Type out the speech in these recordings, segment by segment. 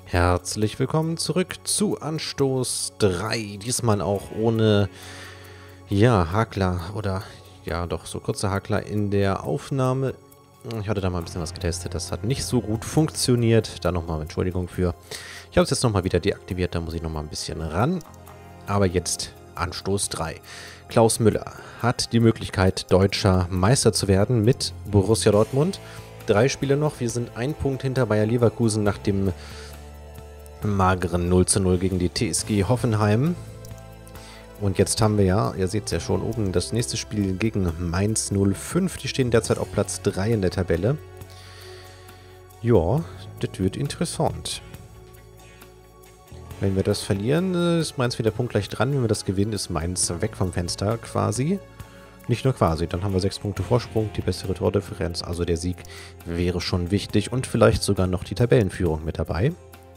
Herzlich willkommen zurück zu Anstoß 3. Diesmal auch ohne, ja, Hakler oder, ja, doch, so kurze Hakler in der Aufnahme. Ich hatte da mal ein bisschen was getestet, das hat nicht so gut funktioniert. Da nochmal Entschuldigung für. Ich habe es jetzt nochmal wieder deaktiviert, da muss ich nochmal ein bisschen ran. Aber jetzt Anstoß 3. Klaus Müller hat die Möglichkeit, deutscher Meister zu werden mit Borussia Dortmund. 3 Spiele noch, wir sind 1 Punkt hinter Bayer Leverkusen nach dem mageren 0:0 gegen die TSG Hoffenheim. Und jetzt haben wir ja, ihr seht es ja schon oben, das nächste Spiel gegen Mainz 05. Die stehen derzeit auf Platz 3 in der Tabelle. Ja, das wird interessant. Wenn wir das verlieren, ist Mainz wieder punktgleich dran. Wenn wir das gewinnen, ist Mainz weg vom Fenster quasi. Nicht nur quasi, dann haben wir 6 Punkte Vorsprung, die bessere Tordifferenz. Also der Sieg wäre schon wichtig und vielleicht sogar noch die Tabellenführung mit dabei.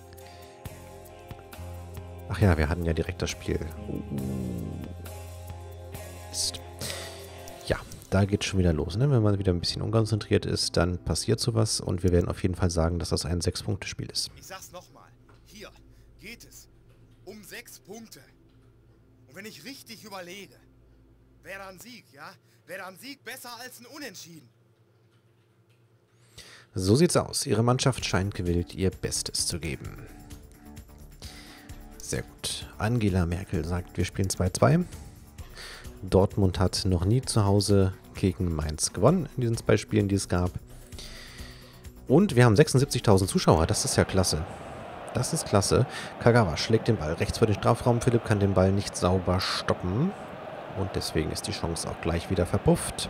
Ach ja, wir hatten ja direkt das Spiel. Mist. Ja, da geht es schon wieder los. Ne? Wenn man wieder ein bisschen unkonzentriert ist, dann passiert sowas. Und wir werden auf jeden Fall sagen, dass das ein 6-Punkte-Spiel ist. Ich sag's nochmal. Hier geht es um 6 Punkte. Und wenn ich richtig überlege, wäre da ein Sieg, ja? Wäre da ein Sieg besser als ein Unentschieden. So sieht's aus. Ihre Mannschaft scheint gewillt, ihr Bestes zu geben. Sehr gut. Angela Merkel sagt, wir spielen 2-2. Dortmund hat noch nie zu Hause gegen Mainz gewonnen in diesen 2 Spielen, die es gab. Und wir haben 76.000 Zuschauer. Das ist ja klasse. Das ist klasse. Kagawa schlägt den Ball rechts vor den Strafraum. Philipp kann den Ball nicht sauber stoppen. Und deswegen ist die Chance auch gleich wieder verpufft.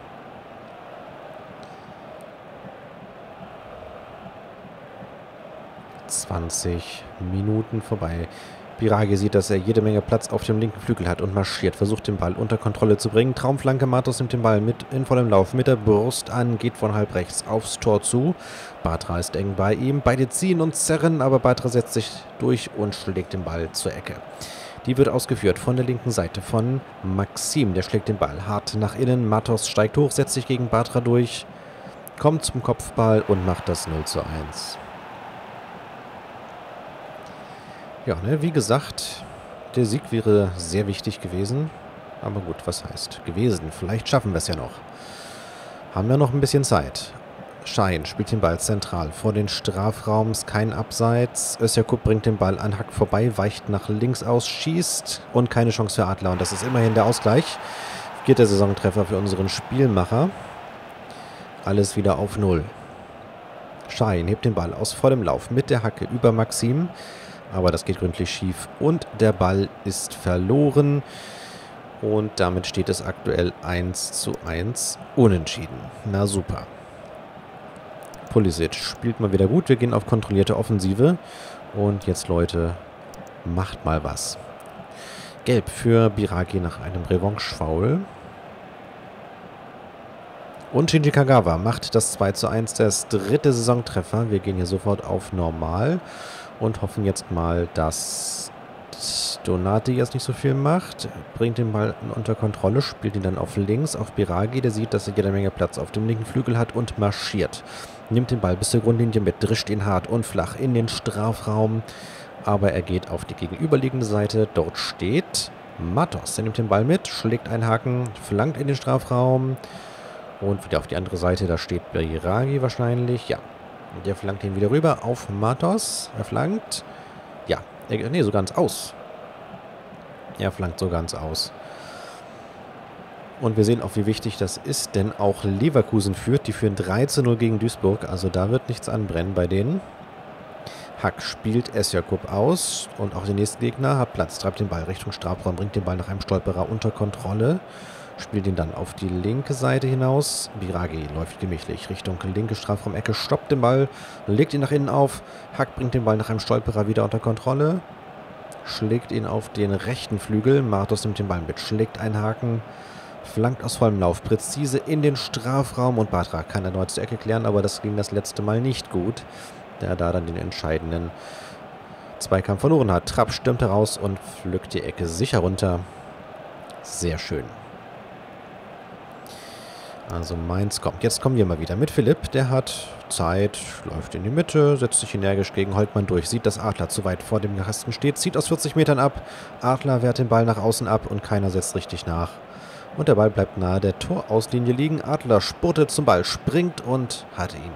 ...20 Minuten vorbei. Biragi sieht, dass er jede Menge Platz auf dem linken Flügel hat und marschiert, versucht den Ball unter Kontrolle zu bringen. Traumflanke, Matos nimmt den Ball mit in vollem Lauf mit der Brust an, geht von halb rechts aufs Tor zu. Batra ist eng bei ihm, beide ziehen und zerren, aber Batra setzt sich durch und schlägt den Ball zur Ecke. Die wird ausgeführt von der linken Seite von Maxim, der schlägt den Ball hart nach innen. Matos steigt hoch, setzt sich gegen Batra durch, kommt zum Kopfball und macht das 0:1. Ja, ne, wie gesagt, der Sieg wäre sehr wichtig gewesen. Aber gut, was heißt gewesen? Vielleicht schaffen wir es ja noch. Haben wir noch ein bisschen Zeit. Schein spielt den Ball zentral vor den Strafraums, kein Abseits. Özyakup bringt den Ball an Hack vorbei, weicht nach links aus, schießt und keine Chance für Adler. Und das ist immerhin der Ausgleich. 4. Saisontreffer für unseren Spielmacher. Alles wieder auf 0. Schein hebt den Ball aus vollem Lauf mit der Hacke über Maxim. Aber das geht gründlich schief und der Ball ist verloren. Und damit steht es aktuell 1:1 unentschieden. Na super. Pulisic spielt mal wieder gut. Wir gehen auf kontrollierte Offensive. Und jetzt, Leute, macht mal was. Gelb für Biragi nach einem Revanche-Foul. Und Shinji Kagawa macht das 2:1, das 3. Saisontreffer. Wir gehen hier sofort auf Normal. Und hoffen jetzt mal, dass Donati jetzt nicht so viel macht. Bringt den Ball unter Kontrolle, spielt ihn dann auf links, auf Biragi. Der sieht, dass er jede Menge Platz auf dem linken Flügel hat und marschiert. Nimmt den Ball bis zur Grundlinie mit, drischt ihn hart und flach in den Strafraum. Aber er geht auf die gegenüberliegende Seite. Dort steht Matos. Er nimmt den Ball mit, schlägt einen Haken, flankt in den Strafraum. Und wieder auf die andere Seite, da steht Biragi wahrscheinlich. Ja. Der flankt ihn wieder rüber auf Matos. Er flankt. Ja, nee, so ganz aus. Er flankt so ganz aus. Und wir sehen auch, wie wichtig das ist, denn auch Leverkusen führt. Die führen 3:0 gegen Duisburg. Also da wird nichts anbrennen bei denen. Hack spielt Özyakup aus. Und auch der nächste Gegner hat Platz. Treibt den Ball Richtung Strafraum, bringt den Ball nach einem Stolperer unter Kontrolle. Spielt ihn dann auf die linke Seite hinaus. Biragi läuft gemächlich Richtung linke Strafraumecke, stoppt den Ball, legt ihn nach innen auf. Hack bringt den Ball nach einem Stolperer wieder unter Kontrolle. Schlägt ihn auf den rechten Flügel. Matos nimmt den Ball mit, schlägt einen Haken, flankt aus vollem Lauf, präzise in den Strafraum. Und Batra kann erneut zur Ecke klären, aber das ging das letzte Mal nicht gut, da er da dann den entscheidenden Zweikampf verloren hat. Trapp stürmt heraus und pflückt die Ecke sicher runter. Sehr schön. Also Mainz kommt. Jetzt kommen wir mal wieder mit Philipp. Der hat Zeit, läuft in die Mitte, setzt sich energisch gegen Holtmann durch, sieht, dass Adler zu weit vor dem Kasten steht, zieht aus 40 Metern ab, Adler wehrt den Ball nach außen ab und keiner setzt richtig nach. Und der Ball bleibt nahe der Torauslinie liegen. Adler spurtet zum Ball, springt und hat ihn.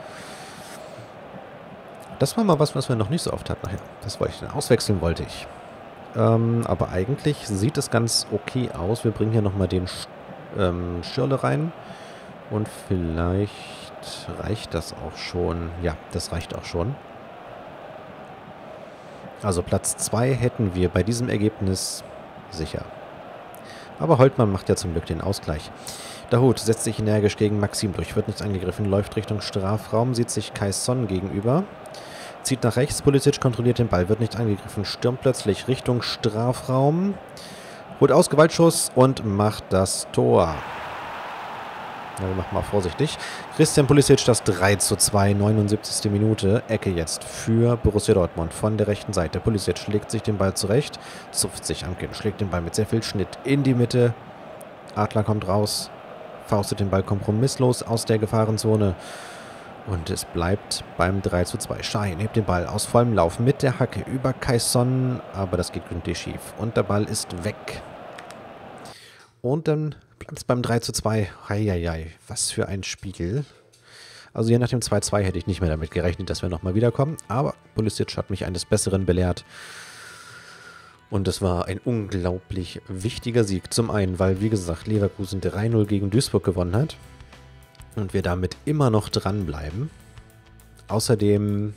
Das war mal was wir noch nicht so oft hatten. Das wollte ich dann auswechseln, wollte ich. Aber eigentlich sieht es ganz okay aus. Wir bringen hier nochmal den Schirle rein. Und vielleicht reicht das auch schon. Ja, das reicht auch schon. Also Platz 2 hätten wir bei diesem Ergebnis sicher. Aber Holtmann macht ja zum Glück den Ausgleich. Dahut setzt sich energisch gegen Maxim durch, wird nicht angegriffen, läuft Richtung Strafraum, sieht sich Kaisson gegenüber, zieht nach rechts, Pulisic kontrolliert den Ball, wird nicht angegriffen, stürmt plötzlich Richtung Strafraum, holt aus, Gewaltschuss und macht das Tor. Ja, wir machen mal vorsichtig. Christian Pulisic, das 3:2, 79. Minute. Ecke jetzt für Borussia Dortmund von der rechten Seite. Pulisic schlägt sich den Ball zurecht, zupft sich am Kinn, schlägt den Ball mit sehr viel Schnitt in die Mitte. Adler kommt raus, faustet den Ball kompromisslos aus der Gefahrenzone. Und es bleibt beim 3:2. Schein hebt den Ball aus vollem Lauf mit der Hacke über Kaisson, aber das geht gründlich schief. Und der Ball ist weg. Und dann Platz beim 3:2. Heieiei, was für ein Spiel. Also hier nach dem 2:2 hätte ich nicht mehr damit gerechnet, dass wir nochmal wiederkommen. Aber Pulisic hat mich eines Besseren belehrt. Und es war ein unglaublich wichtiger Sieg. Zum einen, weil, wie gesagt, Leverkusen 3:0 gegen Duisburg gewonnen hat. Und wir damit immer noch dranbleiben. Außerdem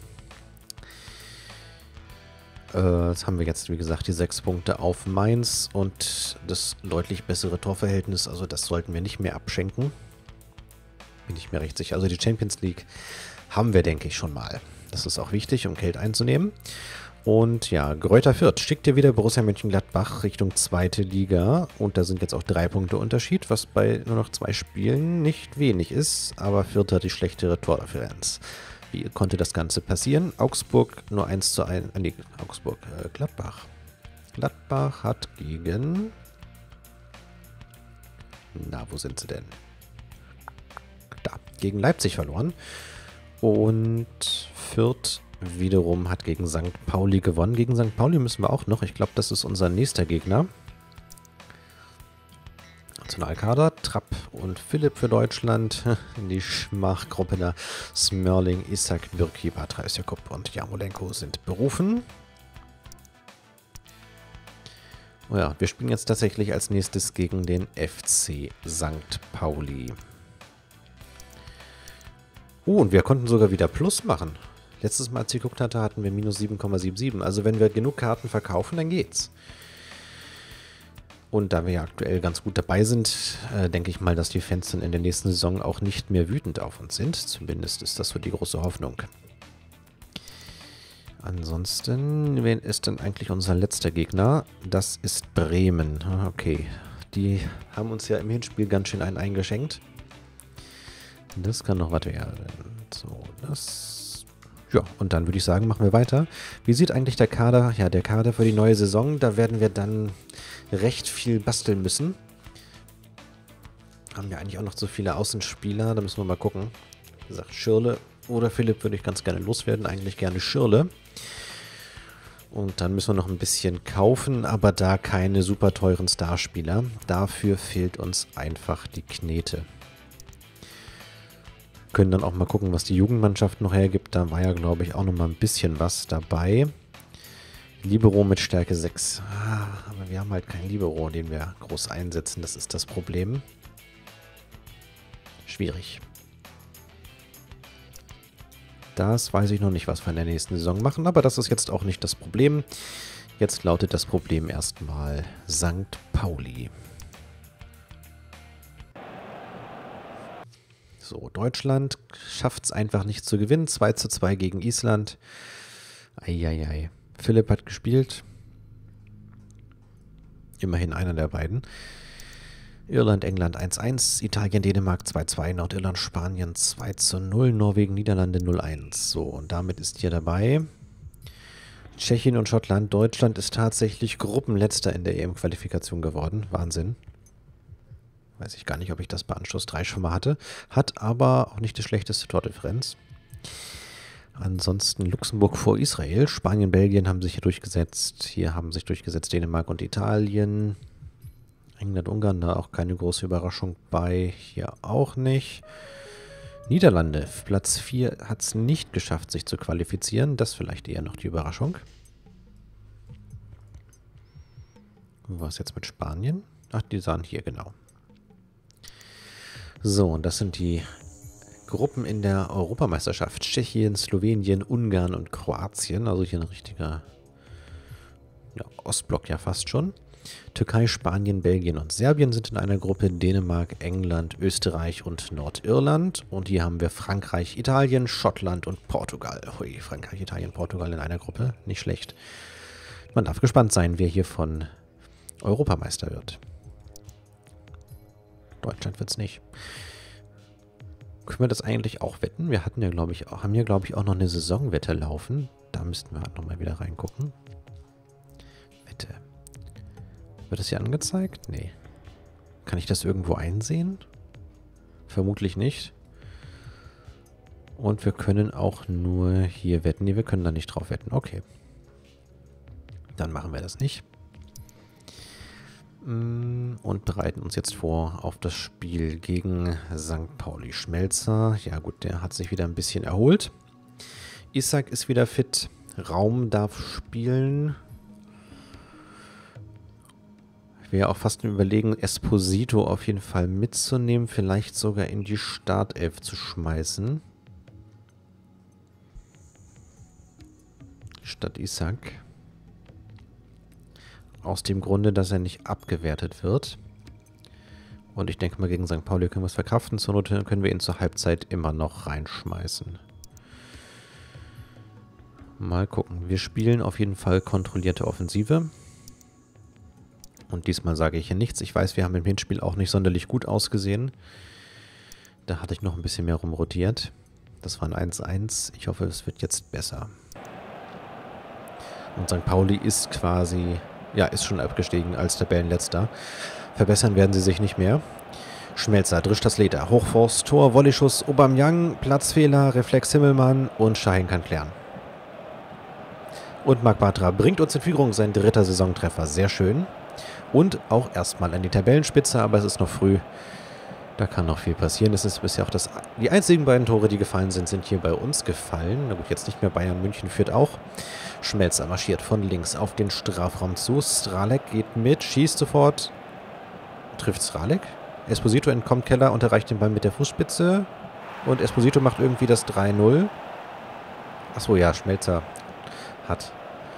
haben wir jetzt, wie gesagt, die 6 Punkte auf Mainz und das deutlich bessere Torverhältnis. Also das sollten wir nicht mehr abschenken. Bin ich mir recht sicher. Also die Champions League haben wir, denke ich, schon mal. Das ist auch wichtig, um Geld einzunehmen. Und ja, Greuther Fürth schickt ja wieder Borussia Mönchengladbach Richtung 2. Liga. Und da sind jetzt auch 3 Punkte Unterschied, was bei nur noch 2 Spielen nicht wenig ist. Aber Fürth hat die schlechtere Tordifferenz. Wie konnte das Ganze passieren? Augsburg nur 1:1. Nee, Augsburg, Gladbach. Gladbach hat gegen... Na, wo sind sie denn? Da, gegen Leipzig verloren. Und Fürth wiederum hat gegen St. Pauli gewonnen. Gegen St. Pauli müssen wir auch noch. Ich glaube, das ist unser nächster Gegner. Nationalkader, Trapp und Philipp für Deutschland. In die Schmachgruppe der Smerling, Isak, Bürki, Patrais Jakob und Jarmolenko sind berufen. Oh ja, wir spielen jetzt tatsächlich als nächstes gegen den FC St. Pauli. Oh, und wir konnten sogar wieder Plus machen. Letztes Mal, als ich geguckt hatte, hatten wir minus 7,77. Also wenn wir genug Karten verkaufen, dann geht's. Und da wir ja aktuell ganz gut dabei sind, denke ich mal, dass die Fans dann in der nächsten Saison auch nicht mehr wütend auf uns sind. Zumindest ist das so die große Hoffnung. Ansonsten, wer ist denn eigentlich unser letzter Gegner? Das ist Bremen. Okay, die haben uns ja im Hinspiel ganz schön einen eingeschenkt. Das kann noch was werden. So, das... Ja, und dann würde ich sagen, machen wir weiter. Wie sieht eigentlich der Kader? Ja, der Kader für die neue Saison, da werden wir dann recht viel basteln müssen. Haben ja eigentlich auch noch so viele Außenspieler, da müssen wir mal gucken. Wie gesagt, Schirle oder Philipp würde ich ganz gerne loswerden, eigentlich gerne Schirle. Und dann müssen wir noch ein bisschen kaufen, aber da keine super teuren Starspieler. Dafür fehlt uns einfach die Knete. Können dann auch mal gucken, was die Jugendmannschaft noch hergibt. Da war ja, glaube ich, auch noch mal ein bisschen was dabei. Libero mit Stärke 6. Aber wir haben halt keinen Libero, den wir groß einsetzen. Das ist das Problem. Schwierig. Das weiß ich noch nicht, was wir in der nächsten Saison machen. Aber das ist jetzt auch nicht das Problem. Jetzt lautet das Problem erstmal St. Pauli. So, Deutschland schafft es einfach nicht zu gewinnen. 2:2 gegen Island. Eieiei. Philipp hat gespielt. Immerhin einer der beiden. Irland, England 1:1. Italien, Dänemark 2:2. Nordirland, Spanien 2:0. Norwegen, Niederlande 0:1. So, und damit ist hier dabei Tschechien und Schottland. Deutschland ist tatsächlich Gruppenletzter in der EM-Qualifikation geworden. Wahnsinn. Weiß ich gar nicht, ob ich das bei Anschluss 3 schon mal hatte. Hat aber auch nicht die schlechteste Tordifferenz. Ansonsten Luxemburg vor Israel. Spanien, Belgien haben sich hier durchgesetzt. Hier haben sich durchgesetzt Dänemark und Italien. England, Ungarn, da auch keine große Überraschung bei. Hier auch nicht. Niederlande, Platz 4, hat es nicht geschafft, sich zu qualifizieren. Das vielleicht eher noch die Überraschung. Was jetzt mit Spanien? Ach, die sahen hier, genau. So, und das sind die Gruppen in der Europameisterschaft. Tschechien, Slowenien, Ungarn und Kroatien. Also hier ein richtiger Ostblock ja fast schon. Türkei, Spanien, Belgien und Serbien sind in einer Gruppe. Dänemark, England, Österreich und Nordirland. Und hier haben wir Frankreich, Italien, Schottland und Portugal. Hui, Frankreich, Italien, Portugal in einer Gruppe. Nicht schlecht. Man darf gespannt sein, wer hier von Europameister wird. Deutschland wird es nicht. Können wir das eigentlich auch wetten? Wir hatten ja, glaube ich, auch, haben hier, glaube ich, auch noch eine Saisonwette laufen. Da müssten wir halt nochmal wieder reingucken. Wette. Wird das hier angezeigt? Nee. Kann ich das irgendwo einsehen? Vermutlich nicht. Und wir können auch nur hier wetten. Nee, wir können da nicht drauf wetten. Okay. Dann machen wir das nicht. Und bereiten uns jetzt vor auf das Spiel gegen St. Pauli. Schmelzer, ja gut, der hat sich wieder ein bisschen erholt. Isak ist wieder fit. Raum darf spielen. Ich wäre auch fast überlegen, Esposito auf jeden Fall mitzunehmen. Vielleicht sogar in die Startelf zu schmeißen. Statt Isak. Aus dem Grunde, dass er nicht abgewertet wird. Und ich denke mal, gegen St. Pauli können wir es verkraften. Zur Not können wir ihn zur Halbzeit immer noch reinschmeißen. Mal gucken. Wir spielen auf jeden Fall kontrollierte Offensive. Und diesmal sage ich hier nichts. Ich weiß, wir haben im Hinspiel auch nicht sonderlich gut ausgesehen. Da hatte ich noch ein bisschen mehr rumrotiert. Das war ein 1-1. Ich hoffe, es wird jetzt besser. Und St. Pauli ist quasi... Ja, ist schon abgestiegen als Tabellenletzter. Verbessern werden sie sich nicht mehr. Schmelzer, Drischtas-Leder, Hochforst, Tor, Volleyschuss, Aubameyang, Platzfehler, Reflex Himmelmann und Şahin kann klären. Und Marc Bartra bringt uns in Führung, sein 3. Saisontreffer. Sehr schön. Und auch erstmal an die Tabellenspitze, aber es ist noch früh. Da kann noch viel passieren. Es ist bisher auch die einzigen beiden Tore, die gefallen sind, sind hier bei uns gefallen. Na gut, jetzt nicht mehr. Bayern München führt auch. Schmelzer marschiert von links auf den Strafraum zu. Stralek geht mit, schießt sofort. Trifft Stralek. Esposito entkommt Keller und erreicht den Ball mit der Fußspitze. Und Esposito macht irgendwie das 3-0. Achso, ja, Schmelzer hat...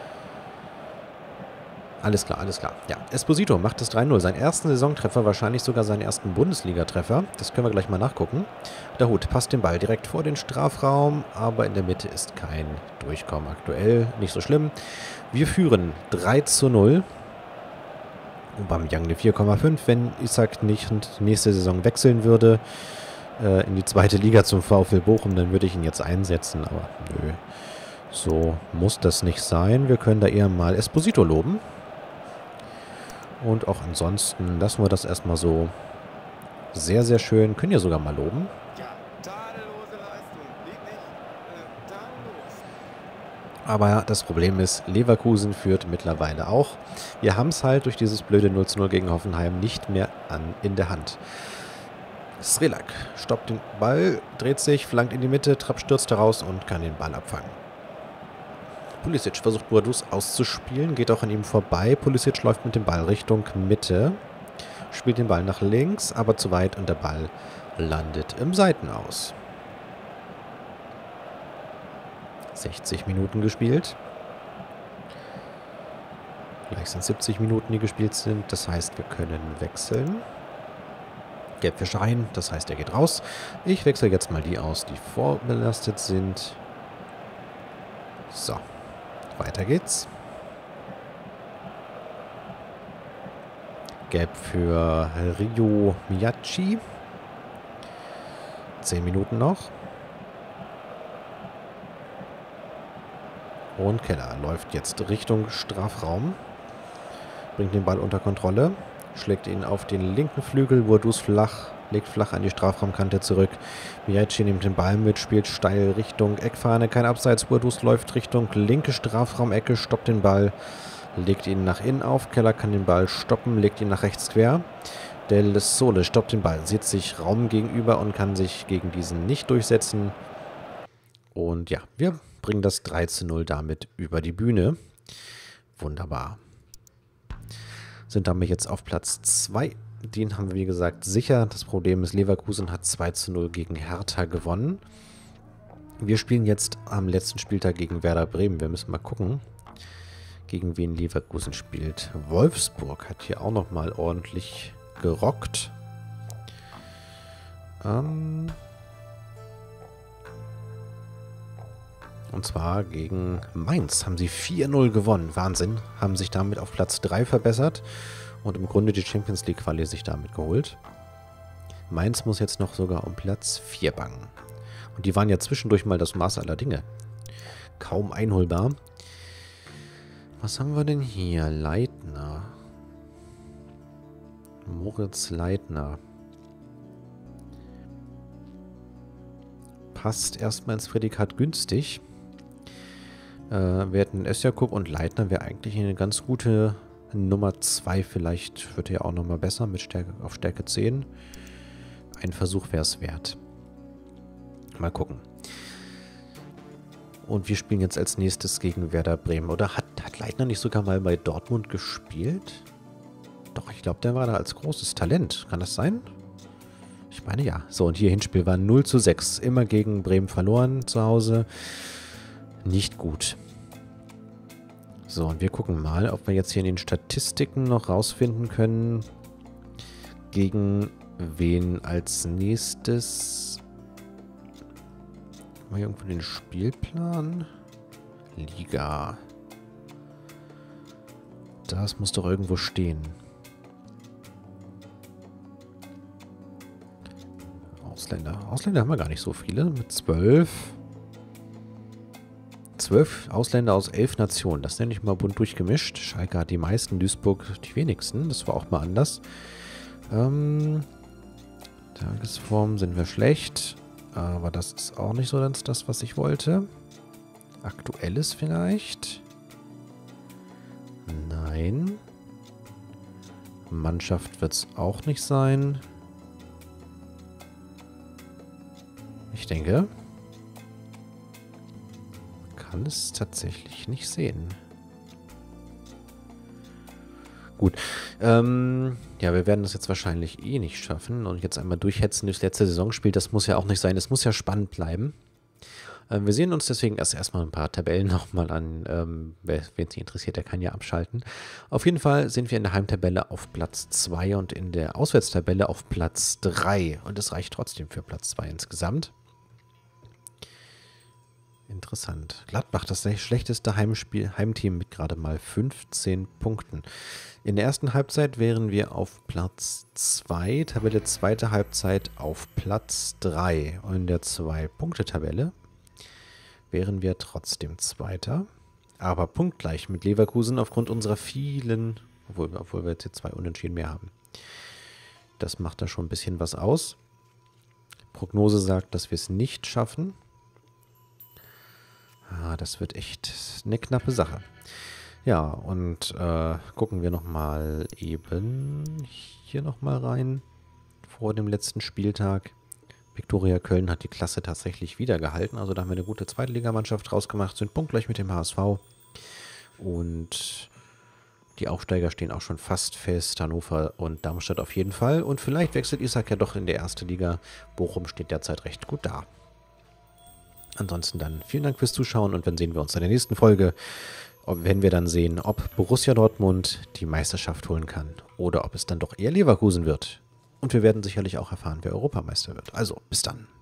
Alles klar, alles klar. Ja, Esposito macht das 3-0. Seinen ersten Saisontreffer, wahrscheinlich sogar seinen ersten Bundesliga-Treffer. Das können wir gleich mal nachgucken. Der Hut passt den Ball direkt vor den Strafraum, aber in der Mitte ist kein Durchkommen aktuell. Nicht so schlimm. Wir führen 3-0. Aubameyang eine 4,5. Wenn Isak nicht nächste Saison wechseln würde in die 2. Liga zum VfL Bochum, dann würde ich ihn jetzt einsetzen. Aber nö, so muss das nicht sein. Wir können da eher mal Esposito loben. Und auch ansonsten lassen wir das erstmal so. Sehr, sehr schön. Können ja sogar mal loben. Ja, tadellose Leistung. Wirklich tadellos. Aber das Problem ist, Leverkusen führt mittlerweile auch. Wir haben es halt durch dieses blöde 0:0 gegen Hoffenheim nicht mehr in der Hand. Strelak stoppt den Ball, dreht sich, flankt in die Mitte, Trapp stürzt heraus und kann den Ball abfangen. Pulisic versucht Boadus auszuspielen, geht auch an ihm vorbei. Pulisic läuft mit dem Ball Richtung Mitte, spielt den Ball nach links, aber zu weit und der Ball landet im Seitenaus. 60 Minuten gespielt. Gleich sind 70 Minuten, die gespielt sind. Das heißt, wir können wechseln. Gelb für Şahin, das heißt, er geht raus. Ich wechsle jetzt mal die aus, die vorbelastet sind. So. Weiter geht's. Gelb für Rio Miyachi. 10 Minuten noch. Und Keller läuft jetzt Richtung Strafraum. Bringt den Ball unter Kontrolle. Schlägt ihn auf den linken Flügel. Boadus flach. legt flach an die Strafraumkante zurück. Miyaichi nimmt den Ball mit, spielt steil Richtung Eckfahne, kein Abseits. Boadus läuft Richtung linke Strafraumecke, stoppt den Ball, legt ihn nach innen auf. Keller kann den Ball stoppen, legt ihn nach rechts quer. Del Sole stoppt den Ball, sieht sich Raum gegenüber und kann sich gegen diesen nicht durchsetzen. Und ja, wir bringen das 3:0 damit über die Bühne. Wunderbar. Sind damit jetzt auf Platz 2. Den haben wir, wie gesagt, sicher. Das Problem ist, Leverkusen hat 2:0 gegen Hertha gewonnen. Wir spielen jetzt am letzten Spieltag gegen Werder Bremen. Wir müssen mal gucken, gegen wen Leverkusen spielt. Wolfsburg hat hier auch nochmal ordentlich gerockt. Und zwar gegen Mainz haben sie 4:0 gewonnen. Wahnsinn. Haben sich damit auf Platz 3 verbessert und im Grunde die Champions League Quali sich damit geholt. Mainz muss jetzt noch sogar um Platz 4 bangen. Und die waren ja zwischendurch mal das Maß aller Dinge. Kaum einholbar. Was haben wir denn hier? Leitner. Moritz Leitner. Passt erstmal ins Prädikat günstig. Wir hätten Özjakub und Leitner wäre eigentlich eine ganz gute Nummer 2. Vielleicht wird er auch nochmal besser mit Stärke auf Stärke 10. Ein Versuch wäre es wert. Mal gucken. Und wir spielen jetzt als nächstes gegen Werder Bremen. Oder hat Leitner nicht sogar mal bei Dortmund gespielt? Doch, ich glaube, der war da als großes Talent. Kann das sein? Ich meine ja. So, und hier Hinspiel war 0:6. Immer gegen Bremen verloren zu Hause. Nicht gut. So, und wir gucken mal, ob wir jetzt hier in den Statistiken noch rausfinden können, gegen wen als nächstes. Haben wir irgendwo den Spielplan? Liga. Das muss doch irgendwo stehen. Ausländer haben wir gar nicht so viele. Mit 12. 12 Ausländer aus 11 Nationen. Das nenne ich mal bunt durchgemischt. Schalke hat die meisten, Duisburg die wenigsten. Das war auch mal anders. Tagesform sind wir schlecht. Aber das ist auch nicht so ganz das, was ich wollte. Aktuelles vielleicht? Nein. Mannschaft wird es auch nicht sein. Ich denke, kann es tatsächlich nicht sehen. Gut. Ja, wir werden das jetzt wahrscheinlich eh nicht schaffen. Und jetzt einmal durchhetzen durchs letzte Saisonspiel. Das muss ja auch nicht sein. Das muss ja spannend bleiben. Wir sehen uns deswegen erstmal ein paar Tabellen nochmal an. Wen es nicht interessiert, der kann ja abschalten. Auf jeden Fall sind wir in der Heimtabelle auf Platz 2 und in der Auswärtstabelle auf Platz 3. Und es reicht trotzdem für Platz 2 insgesamt. Interessant. Gladbach, das schlechteste Heimteam mit gerade mal 15 Punkten. In der ersten Halbzeit wären wir auf Platz 2, Tabelle zweite Halbzeit auf Platz 3. Und in der 2-Punkte-Tabelle wären wir trotzdem Zweiter. Aber punktgleich mit Leverkusen aufgrund unserer vielen, obwohl wir jetzt hier 2 Unentschieden mehr haben. Das macht da schon ein bisschen was aus. Prognose sagt, dass wir es nicht schaffen. Das wird echt eine knappe Sache. Ja, und gucken wir nochmal eben hier nochmal rein vor dem letzten Spieltag. Viktoria Köln hat die Klasse tatsächlich wieder gehalten. Also da haben wir eine gute Zweitligamannschaft rausgemacht, sind punktgleich mit dem HSV. Und die Aufsteiger stehen auch schon fast fest. Hannover und Darmstadt auf jeden Fall. Und vielleicht wechselt Isak ja doch in der erste Liga. Bochum steht derzeit recht gut da. Ansonsten dann vielen Dank fürs Zuschauen und dann sehen wir uns in der nächsten Folge, wenn wir dann sehen, ob Borussia Dortmund die Meisterschaft holen kann oder ob es dann doch eher Leverkusen wird. Und wir werden sicherlich auch erfahren, wer Europameister wird. Also, bis dann.